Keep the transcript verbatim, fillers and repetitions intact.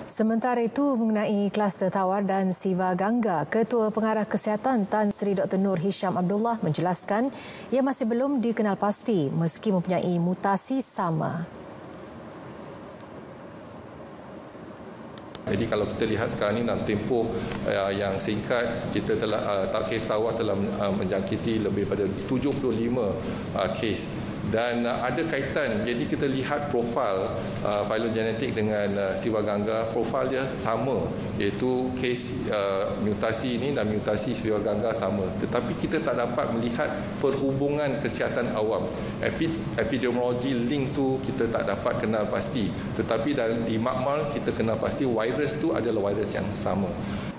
Sementara itu, mengenai kluster tawar dan Siva Gangga, Ketua Pengarah Kesihatan Tan Sri Doktor Nur Hisham Abdullah menjelaskan ia masih belum dikenal pasti meski mempunyai mutasi sama. Jadi kalau kita lihat sekarang ini dalam tempoh uh, yang singkat, kita telah uh, kes tawar telah uh, menjangkiti lebih pada tujuh puluh lima uh, kes. Dan uh, ada kaitan, jadi kita lihat profil uh, filogenetik dengan uh, Siva Gangga, profil dia sama, iaitu kes uh, mutasi ini dan mutasi Siva Gangga sama. Tetapi kita tak dapat melihat perhubungan kesihatan awam. Epi, epidemiologi link tu kita tak dapat kenal pasti. Tetapi dalam di makmal kita kenal pasti virus tu adalah virus yang sama.